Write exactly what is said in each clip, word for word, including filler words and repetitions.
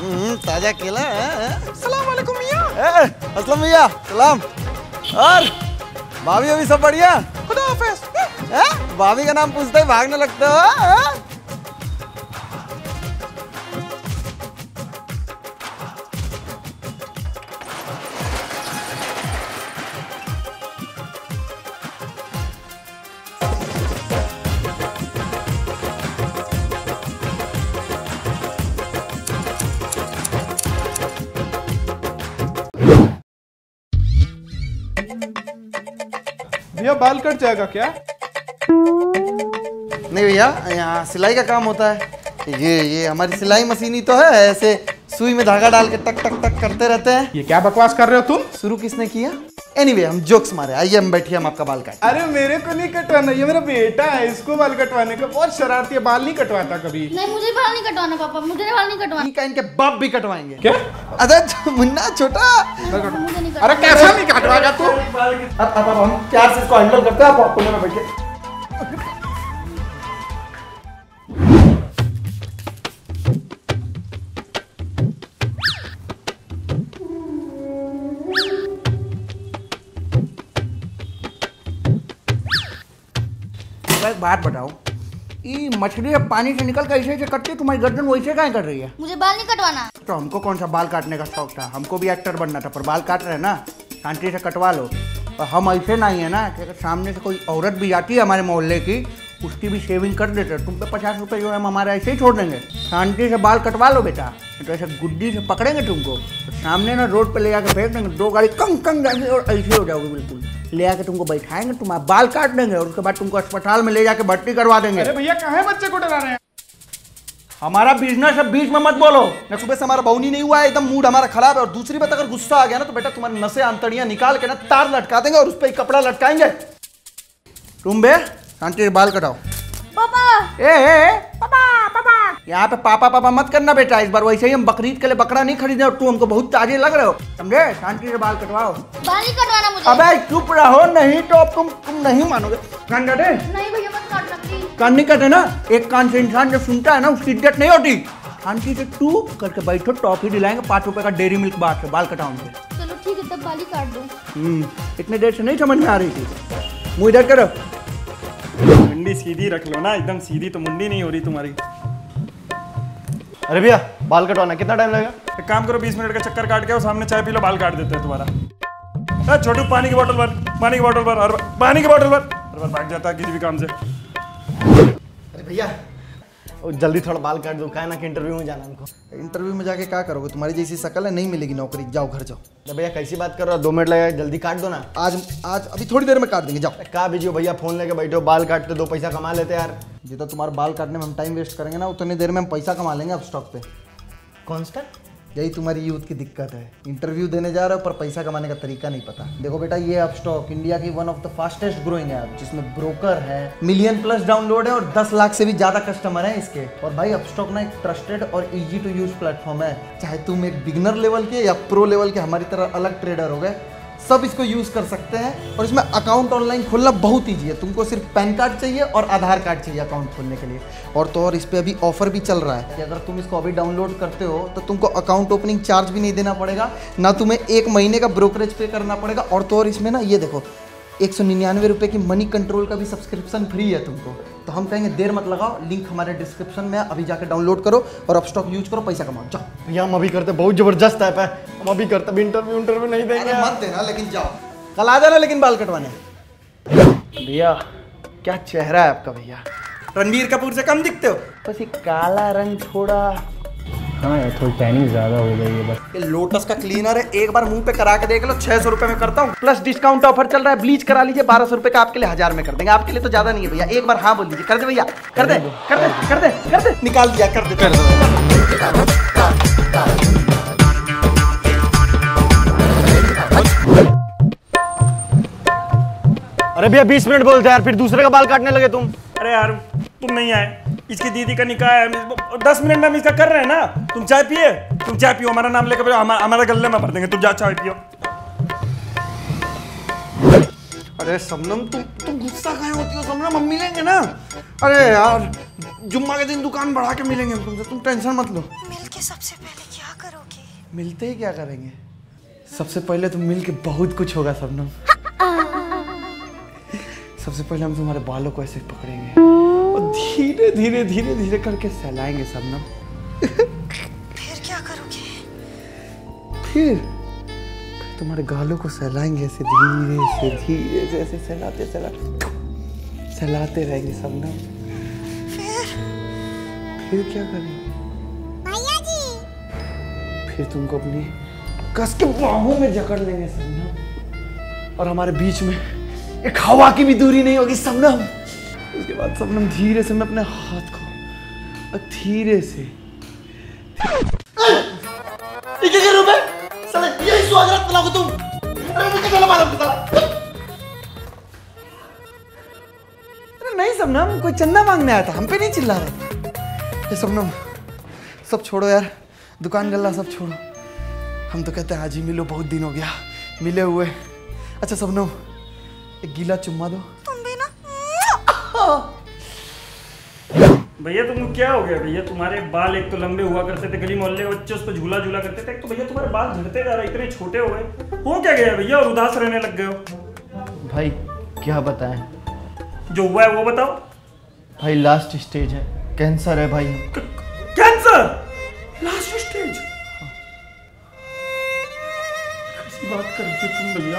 ताजा केला है। सलाम वालेकुम मियां। अस्सलाम मियां, सलाम। और भाभी अभी सब बढ़िया? खुदा हाफिज। भाभी का नाम पूछते ही भागने लगते हो। भैया बाल कट जाएगा क्या? नहीं भैया, यहाँ सिलाई का काम होता है। ये ये हमारी सिलाई मशीन ही तो है, ऐसे सुई में धागा डाल के टक टक टक करते रहते हैं। ये क्या बकवास कर रहे हो तुम? शुरू किसने किया? एनीवे, हम जोक्स मारे। आइए हम बैठिए, हम आपका बाल काट। अरे मेरे को नहीं कटवाना, ये मेरा बेटा है, इसको बाल कटवाने का। बहुत शरारती है, बाल नहीं कटवाता कभी। नहीं, मुझे बाल नहीं कटवाना पापा, मुझे बाल नहीं कटवाना। ठीक है, इनके बाप भी कटवाएंगे। क्या? अरे मुन्ना छोटा, अरे कैसा नहीं कटवाएगा तू? अब अब हम प्यार से इसको हैंडल करते हैं। आप कोने में बैठिए। एक बात बताओ, ये मछली अब पानी से निकल कर ऐसे ऐसे कटती है, तुम्हारी गर्दन वैसे काहे कर रही है? मुझे बाल नहीं कटवाना। तो हमको कौन सा बाल काटने का शौक था? हमको भी एक्टर बनना था, पर बाल काट रहे हैं ना, शांति से कटवा लो। और हम ऐसे नहीं है ना कि अगर सामने से कोई औरत भी जाती है हमारे मोहल्ले की, उसकी भी शेविंग कर देते हैं। तुम पे पचास रुपये जो है हम हमारे ऐसे ही छोड़ देंगे। शांति से बाल कटवा लो बेटा, तो ऐसे गुड्डी से पकड़ेंगे तुमको, तो सामने ना रोड पे ले जाकर फेंक देंगे, दो गाड़ी कंग कंग जाएंगे और ऐसे हो जाओगे बिल्कुल। ले आके तुमको बैठाएंगे, तुम्हारा बाल काट देंगे और उसके बाद तुमको अस्पताल में ले जाके भर्ती करवा देंगे। अरे भैया कहाँ बच्चे को डरा रहे हैं? हमारा बिजनेस है, बीच में मत बोलो। ना सुबह से हमारा बाउनी नहीं हुआ है, एकदम मूड हमारा खराब है। और दूसरी बात, अगर गुस्सा आ गया ना तो बेटा तुम्हारी नसें आंतड़ियां निकाल के ना तार लटका देंगे और उस पर कपड़ा लटकाएंगे। तुम बे शांति से बाल कटाओ। पापा ए, ए, ए पापा पापा, यहाँ पे पापा पापा मत करना बेटा। इस बार वैसे ही हम बकरीद के लिए बकरा नहीं खरीदे और तू हमको बहुत ताजे लग रहे हो, समझे? शांति से बाल कटवाओ। बाल नहीं कटवाना मुझे। अबे चुप रहो, नहीं तो अब तुम तुम नहीं मानोगे। कान काटे? नहीं भैया मत काटना प्लीज। कान नहीं काटे ना। एक कान से इंसान जब सुनता है ना, उसकी इज्जत नहीं होती। शांति से टू करके बैठो, टॉफी दिलाएंगे पाँच रुपए का डेयरी मिल्क बार से बाल कटाओगे। चलो ठीक है, तब बाल ही काट दो। हम्म इतने देर से नहीं समझ में आ रही थी। मुंह इधर करो। मुंडी सीधी रख लो ना, एकदम सीधी तो मुंडी नहीं हो रही तुम्हारी। अरे भैया बाल कटवाना कितना टाइम लगेगा? एक काम करो, बीस मिनट का चक्कर काट के और सामने चाय पी लो, बाल काट देते हैं तुम्हारा। छोटू पानी की बोतल भर, पानी की बोतल भर, हर पानी की बोतल भर, हर बार भाग जाता है किसी भी काम से। अरे भैया जल्दी थोड़ा बाल काट दो, क्या ना कि इंटरव्यू में जाना हमको। इंटरव्यू में जाके क्या करोगे? तुम्हारी जैसी शकल है, नहीं मिलेगी नौकरी। जाओ घर जाओ। अरे भैया कैसी बात कर रहे हो, दो मिनट लगेगा, जल्दी काट दो ना। आज आज अभी थोड़ी देर में काट देंगे, जाओ। क्या बिजी हो भैया, फोन लेके बैठो, बाल काटते दो पैसा कमा लेते यार। जितना तुम्हारे बाल काटने में हम टाइम वेस्ट करेंगे ना, उतनी देर में हम पैसा कमा लेंगे अब स्टॉक पे। कौन सा? यही तुम्हारी यूथ की दिक्कत है, इंटरव्यू देने जा रहे हो पर पैसा कमाने का तरीका नहीं पता। देखो बेटा, ये अपस्टॉक इंडिया की one of the fastest growing app, जिसमें ब्रोकर है, मिलियन प्लस डाउनलोड है और दस लाख से भी ज़्यादा कस्टमर हैं इसके। और भाई अपस्टॉक ना एक ट्रस्टेड और इजी टू यूज प्लेटफॉर्म है। चाहे तुम एक बिगनर लेवल के या प्रो लेवल के हमारी तरह अलग ट्रेडर हो गए, सब इसको यूज़ कर सकते हैं। और इसमें अकाउंट ऑनलाइन खोलना बहुत ईजी है। तुमको सिर्फ पैन कार्ड चाहिए और आधार कार्ड चाहिए अकाउंट खोलने के लिए। और तो और इस पर अभी ऑफर भी चल रहा है कि अगर तुम इसको अभी डाउनलोड करते हो तो तुमको अकाउंट ओपनिंग चार्ज भी नहीं देना पड़ेगा, ना तुम्हें एक महीने का ब्रोकरेज पे करना पड़ेगा। और तो और इसमें ना ये देखो, एक सौ निन्यानवे रुपये की मनी कंट्रोल का भी सब्सक्रिप्शन फ्री है तुमको। तो हम कहेंगे देर मत लगाओ, लिंक हमारे डिस्क्रिप्शन में, अभी जाके डाउनलोड करो और अपस्टॉक यूज करो, पैसा कमाओ। जाओ भैया हम अभी करते, बहुत जबरदस्त ऐप है, हम अभी करते, अभी इंटरव्यू इंटरव्यू नहीं देंगे। मत देना, लेकिन जाओ कल आ जाना, लेकिन बाल कटवाने। भैया क्या चेहरा है आपका भैया, रणबीर कपूर से कम दिखते हो। बस ये काला रंग थोड़ा, हाँ यार थोड़ी टैनिंग ज्यादा हो गई है बस। ये लोटस का क्लीनर है, एक बार मुंह पे करा के देख लो, छह सौ रुपए में करता हूँ, प्लस डिस्काउंट ऑफर चल रहा है। ब्लीच करा लीजिए, बारह सौ रुपए का आपके लिए हजार में कर देंगे। आपके लिए तो ज्यादा नहीं है भैया, एक बार हाँ बोल दीजिए। कर दे भैया, कर दे कर दे कर दे कर दे निकाल दिया, कर दे कर दे। अरे भैया बीस मिनट बोलते यार, फिर दूसरे का बाल काटने लगे तुम। अरे यार तुम नहीं आए, इसकी दीदी का निकाह है, दस मिनट में हम इसका कर रहे हैं ना। तुम चाय पिए, तुम चाय पियो, हमारा नाम लेकर हमारे गले में भर देंगे। तुम जा चाय पियो। अरे समनम, तुम तुम गुस्सा काहे होती हो समनम? हम मिलेंगे ना। अरे यार जुम्मा के दिन दुकान बढ़ा के मिलेंगे हम तुमसे, तुम टेंशन मत लो। मिलके सबसे पहले क्या मिलते ही क्या करेंगे? सबसे पहले तो मिल के बहुत कुछ होगा शबनम। सबसे पहले हम तुम्हारे बालों को ऐसे पकड़ेंगे और धीरे धीरे धीरे धीरे करके सहलाएंगे शबनम। फिर क्या करोगे? फिर तुम्हारे गालों को सहलाएंगे ऐसे धीरे से धीरे से ऐसे सहलाते सहलाते सहलाते रहेंगे शबनम। फिर फिर क्या करेंगे? भैया जी फिर तुमको अपनी कस के बाहों में जकड़ लेंगे शबनम और हमारे बीच में एक हवा की भी दूरी नहीं होगी शबनम। उसके बाद शबनम धीरे से मैं अपने हाथ को धीरे से क्या कर रहे हो बे? साले यही स्वाद रात मिलाओगे तुम? अरे मुझे क्या मालूम था? अरे नहीं शबनम, कोई चंदा मांगने आया था, हम पे नहीं चिल्ला रहे। ये शबनम सब छोड़ो यार, दुकान गल्ला सब छोड़ो। हम तो कहते हैं आज ही मिलो, बहुत दिन हो गया मिले हुए। अच्छा शबनम एक गीला चुम्मा दो। तुम भी ना। भैया तुमको क्या हो गया भैया? तुम्हारे बाल एक तो लंबे हुआ करते थे, गली मोहल्ले के बच्चे उस पर झूला झूला करते थे, तो भैया तुम्हारे बाल झड़ते जा रहे, इतने छोटे हो गए, हो क्या गया भैया? और उदास रहने लग गए हो। भाई क्या बताएं? जो हुआ है वो बताओ। भाई लास्ट स्टेज है, कैंसर है भाई। Cancer last stage? कैसी बात कर रही हो तुम भैया?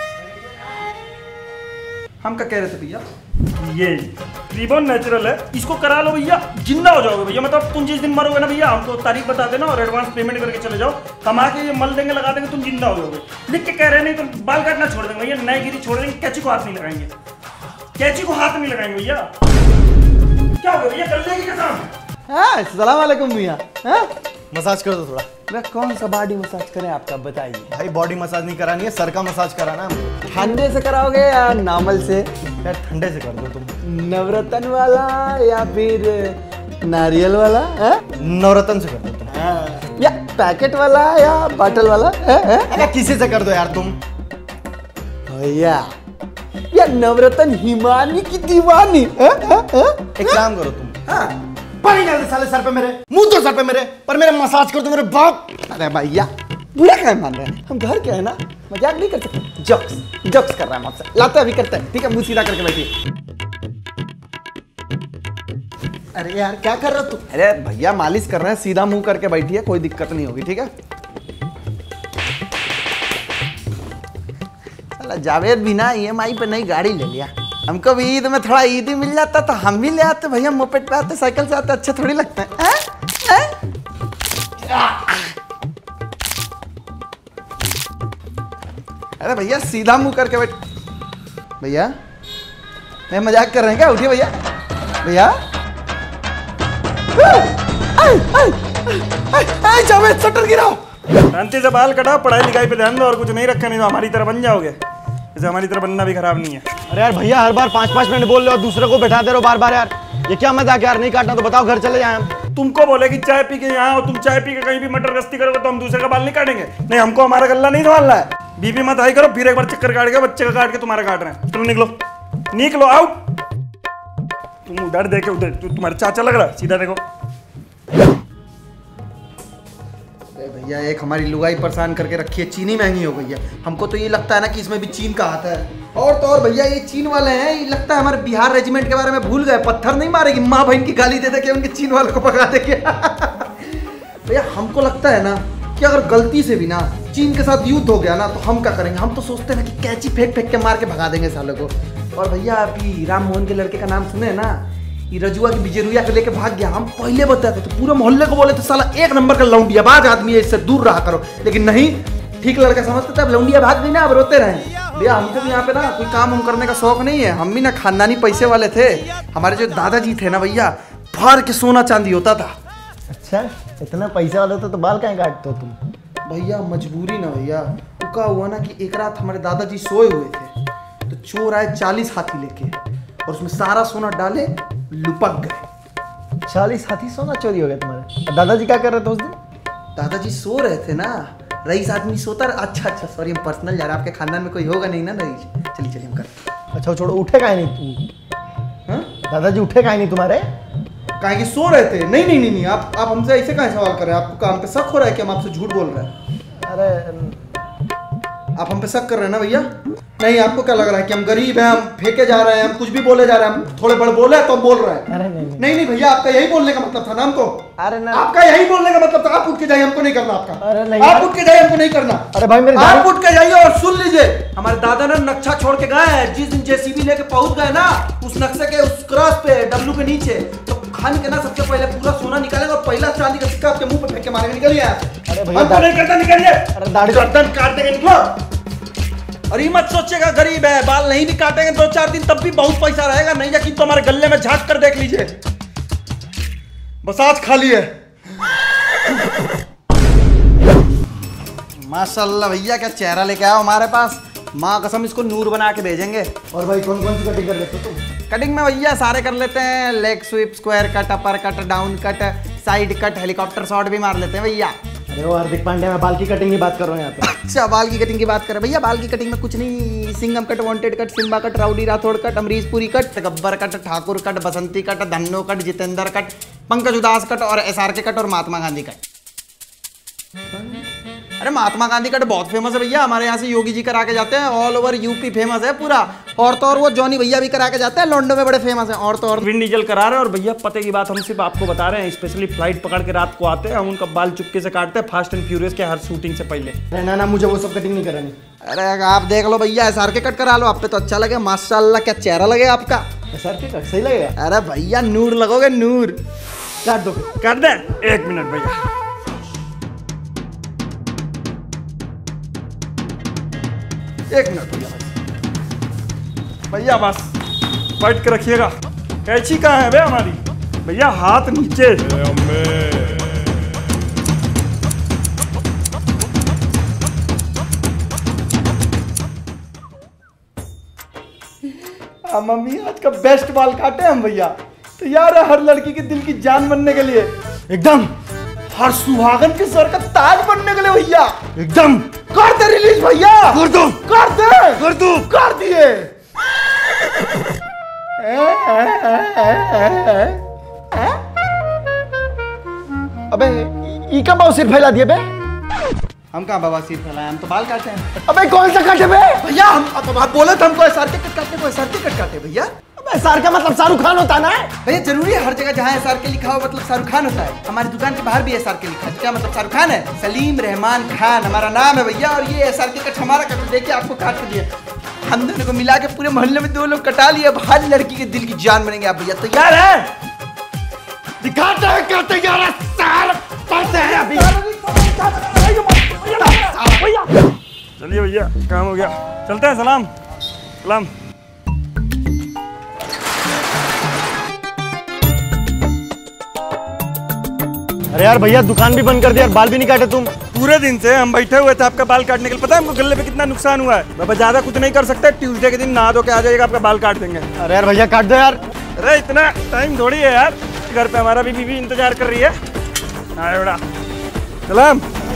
हम क्या कह रहे थे भैया? ये रिबॉन नेचुरल है, इसको करा लो भैया, जिंदा हो जाओगे भैया। मतलब तुम जिस दिन मरोगे ना भैया, हमको तारीख बता देना और एडवांस पेमेंट करके चले जाओ, हम आके ये मल देंगे, लगा देंगे, तुम जिंदा हो जाओगे। लिख के कह रहे नहीं तो बाल काटना छोड़ देंगे भैया, नए गिरी छोड़ देंगे, कैची को हाथ नहीं लगाएंगे, कैची को हाथ नहीं लगाएंगे भैया। क्या हो गया भैया? कर लेंगे कसम। हाँ सलाम वालेकुम भैया। हाँ मसाज कर दो थोड़ा। मैं कौन सा बॉडी मसाज करें आपका बताइए? भाई बॉडी मसाज नहीं करानी है, सर का मसाज कराना है। ठंडे से कराओगे या नॉर्मल से? यार ठंडे से कर दो तुम। नवरत्न वाला या फिर नारियल वाला? है? नवरत्न से कर दो तुम। या पैकेट वाला या बॉटल वाला? है? है? अरे किसी से कर दो यार तुम। भैया या नवरत्न हिमानी की दीवानी? है? है? है? एक काम करो तुम। हाँ पानी डाल दे साले सर पे मेरे, मुंह तो सर पे मेरे, पर मेरे मसाज कर दो मेरे बाप। अरे भैया बुरा क्या मान रहे हैं? हम घर के हैं ना, मजाक नहीं कर सकते। जोक्स जोक्स कर रहा है आपसे, लाते अभी करते हैं, ठीक है? मुंह सीधा करके बैठिए। अरे यार क्या कर रहे हो तू? अरे भैया मालिश कर रहे हैं, सीधा मुंह करके बैठिए, कोई दिक्कत नहीं होगी, ठीक है? चला जावेद भी ना ई एम आई पे नई गाड़ी ले लिया। हमको भी ईद में थोड़ा ईद ही मिल जाता तो हम भी ले आते भैया, मोपेड पे आते, साइकिल से आते, अच्छे थोड़ी लगते हैं। है? है? अरे भैया सीधा मुंह करके बैठ। भैया मैं मजाक कर रहे हैं क्या? उठिए भैया। भैया जावेद शटर गिराओ। शांति से बाल कटाओ, पढ़ाई लिखाई पे ध्यान दो और कुछ नहीं रखा, नहीं तो हमारी तरह बन जाओगे। जैसे हमारी तरह बनना भी खराब नहीं है। अरे यार भैया हर बार पाँच पाँच मिनट बोल रहे हो, दूसरे को बैठा दे रहे हो बार बार। यार ये क्या मजाक यार? नहीं काटना तो बताओ, घर चले जाए हम। तुमको बोले कि चाय पी के यहाँ और तुम चाय पी के कहीं भी मटर गश्ती करोगे तो हम दूसरे का बाल नहीं काटेंगे? नहीं, हमको हमारा गल्ला नहीं संभालना है। बीपी मत हाई करो, फिर एक बार चक्कर काट के बच्चे का काट के तुम्हारा काट रहे हैं। तुम निकलो, निकलो, आउट। तुम उधर देखे, उधर तुम्हारा चाचा लग रहा है, सीधा देखो। भैया एक हमारी लुगाई परेशान करके रखी है, चीनी महंगी हो गई है। हमको तो ये लगता है ना कि इसमें भी चीन का हाथ है। और तो और भैया ये चीन वाले हैं, ये लगता है हमारे बिहार रेजिमेंट के बारे में भूल गए। पत्थर नहीं मारेगी, माँ बहन की गाली दे दे के उनके चीन वालों को भगा देंगे। भैया हमको लगता है ना कि अगर गलती से भी ना चीन के साथ युद्ध हो गया ना तो हम क्या करेंगे? हम तो सोचते हैं ना कि कैची फेंक फेंक के मार के भगा देंगे सालों को। और भैया अभी राम मोहन के लड़के का नाम सुने है ना, ये रजुआ की बिजेरुया को लेके भाग गया। हम पहले बताते थे, पूरे मोहल्ले को बोले थे साला एक नंबर का लौंडियाबाज आदमी है, इससे दूर रहा करो। लेकिन नहीं, ठीक लड़का समझते थे। अब लौंडिया भाग गई ना, अब रोते रहे। भैया हमको भी यहाँ पे ना कोई काम हम करने का शौक नहीं है। हम भी ना खानदानी पैसे वाले थे। हमारे जो दादाजी थे ना भैया, फाड़ के सोना चांदी होता था। अच्छा इतना पैसा वाला था तो बाल कहाँ काटते हो तुम? भैया मजबूरी ना भैया, क्या हुआ ना कि एक रात हमारे दादाजी सोए हुए थे तो चोर आए चालीस हाथी लेके और उसमें सारा सोना डाले, लुपक गए। चालीस हाथी सोना चोरी हो गया तुम्हारे? दादाजी क्या कर रहे थे उस दिन? दादाजी सो रहे थे ना, रईस आदमी सोता रहा। अच्छा अच्छा सॉरी, हम पर्सनल जा रहे हैं, आपके खानदान में कोई होगा नहीं ना रईस। चलिए चलिए हम करते। अच्छा छोड़ो, उठे काहे नहीं तुम? हाँ दादाजी उठे काहे नहीं तुम्हारे? काहे कि सो रहे थे। नहीं नहीं नहीं नहीं, आप आप हमसे ऐसे काहे सवाल कर रहे हैं? आपको काम पे शक हो रहा है कि हम आपसे झूठ बोल रहे हैं? अरे आप हम पे शक कर रहे हैं ना भैया? नहीं, आपको क्या लग रहा है कि हम गरीब हैं, हम फेंके जा रहे हैं, हम कुछ भी बोले जा रहे हैं, हम थोड़े बड़े बोले तो हम बोल रहे हैं? अरे नहीं नहीं, नहीं नहीं भैया, आपका यही बोलने का मतलब था ना हमको? अरे नहीं, आपका यही बोलने का मतलब था। आप उठ के जाइए, हमको नहीं करना आपका। अरे नहीं, आप उठ के जाइए, हमको नहीं करना। अरे भाई मेरे आप उठ के जाइए और सुन लीजिए, हमारे दादा ने नक्शा छोड़ के गए हैं। जिस दिन जेसीबी लेके पहुंच गए ना उस नक्शे के उस क्रॉस पे डब्लू के नीचे, तो खान के ना सबसे पहले पूरा सोना निकालेगा और पहला चांदी का सिक्का आपके मुंह पे फेंक के मारेंगे। निकलिए। अरे भैया हमको नहीं करना, निकलिए। अरे दाढ़ी गर्दन काट देंगे, निकलो। और ये मत सोचिएगा गरीब है, बाल नहीं भी काटेंगे दो चार दिन तब भी बहुत पैसा रहेगा। नहीं यकीन तो हमारे गले में झांक कर देख लीजिए, बस आज खाली है। माशाल्लाह भैया, क्या चेहरा लेके आओ हमारे पास। माँ कसम इसको नूर बना के भेजेंगे। और भाई कौन कौन सी कटिंग कर लेते हो तुम? कटिंग में भैया सारे कर लेते हैं। Leg sweep, square cut, upper cut, down cut, side cut, helicopter shot भी मार लेते हैं भैया। अरे वो हार्दिक पांड्या, मैं बाल की कटिंग की बात कर रहा हूँ यहाँ पे। अच्छा, बाल की कटिंग की बात करें भैया? बाल की कटिंग में कुछ नहीं। Singham cut, Wanted cut, Simmba cut, Rowdy Rathore cut, Amrish Puri cut, Gabbar cut, Thakur cut, Basanti cut, Dhanno cut, Jitendra cut, Pankaj Udhas cut और एसआरके कट और महात्मा गांधी कट। अरे महात्मा गांधी कट बहुत फेमस है भैया, हमारे यहाँ से योगी जी करा के जाते हैं। ऑल ओवर यूपी फेमस है पूरा। और तो और वो जॉनी भैया भी करा के जाते हैं, लॉन्डो में बड़े फेमस हैं। और तो और विन डीजल करा रहे हैं। और भैया पते की बात हम सिर्फ आपको बता रहे हैं, स्पेशली फ्लाइट पकड़ के रात को आते हैं, हम उनका बाल चुपके से काटते हैं फास्ट एंड फ्यूरियस के हर शूटिंग से पहले। अरे ना ना, मुझे वो सब कटिंग नहीं करानी। अरे आप देख लो भैया, एसआरके कट करा लो, आप पे तो अच्छा लगे। माशाल्लाह, क्या चेहरा लगे आपका। सर के कट सही लगेगा? अरे भैया नूर लगोगे, नूर। काट दो। कर दे, एक मिनट भैया। एक मिनट भैया, भैया बस बैठ के रखिएगा। कैची कहाँ है बे हमारी? भैया हाथ नीचे। हाँ मम्मी, आज का बेस्ट बाल काटे हम भैया। तो यार हर लड़की के दिल की जान बनने के लिए, एकदम हर सुहागन के सर का ताज बनने के लिए भैया, एकदम कर दे रिलीज भैया। कर दो, कर दे, कर दो, कर दिए। अबे ई का बाल सिर फैला दिए बे? हम कहाँ बवासीर फैलाए, हम तो बाल काटे हैं। अबे कौन सा काटे बे? भैया हम अब आप बोले थे हमको एसआरके कट काटने को, एसआरके कट काटे भैया। अबे सार का मतलब शाहरुख खान होता ना? भैया जरूरी है हर जगह जहाँ एसआरके लिखा हो मतलब शाहरुख खान होता है? हमारी दुकान के बाहर भी एसआरके लिखा है, क्या मतलब शाहरुख खान है? सलीम रहमान खान हमारा नाम है भैया। और ये एसआरके कट हमारा कट देखिए, आपको काट के दिए। हम दोनों को मिला के पूरे मोहल्ले में दो लोग कटा लिए। अब हर लड़की के दिल की जान बनेंगे आप भैया। तैयार है? दिखाते हैं क्या तैयार है? सार पड़ते हैं अभी। चलिए भैया, काम हो गया, चलते हैं। सलाम सलाम। अरे यार भैया, दुकान भी बंद कर दिया और बाल भी नहीं काटे तुम। पूरे दिन से हम बैठे हुए थे आपका बाल काटने के लिए। पता है हमको गले पे कितना नुकसान हुआ है? बाबा ज्यादा कुछ नहीं कर सकते, ट्यूसडे के दिन नहा धो के आ जाएगा, आपका बाल काट देंगे। अरे यार भैया काट दो यार। अरे इतना टाइम थोड़ी है यार, घर पे हमारा भी बीवी इंतजार कर रही है। आए बड़ा सलाम।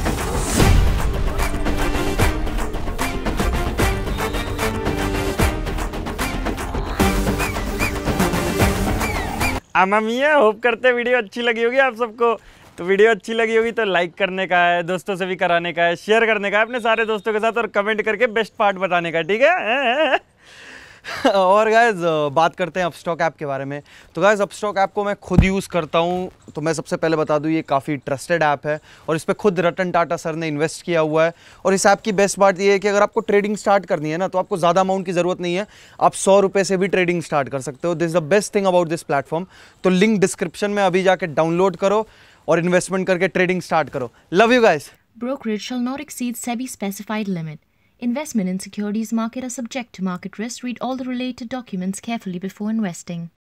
आमा मियाँ, होप करते वीडियो अच्छी लगी होगी आप सबको। तो वीडियो अच्छी लगी होगी तो लाइक करने का है, दोस्तों से भी कराने का है, शेयर करने का है अपने सारे दोस्तों के साथ, और कमेंट करके बेस्ट पार्ट बताने का, ठीक है? और गाइज बात करते हैं अपस्टॉक ऐप के बारे में। तो गाइज अपस्टॉक ऐप को मैं खुद यूज़ करता हूँ। तो मैं सबसे पहले बता दूँ, ये काफ़ी ट्रस्टेड ऐप है और इस पर खुद रतन टाटा सर ने इन्वेस्ट किया हुआ है। और इस ऐप की बेस्ट बात ये है कि अगर आपको ट्रेडिंग स्टार्ट करनी है ना, तो आपको ज़्यादा अमाउंट की ज़रूरत नहीं है, आप सौ रुपये से भी ट्रेडिंग स्टार्ट कर सकते हो। This is the best thing about this platform. तो लिंक डिस्क्रिप्शन में अभी जाके डाउनलोड करो और इन्वेस्टमेंट करके ट्रेडिंग स्टार्ट करो। Love you guys. Brokerage shall not exceed SEBI specified limit. Investment in securities market are subject to market risk. Read all the related documents carefully before investing.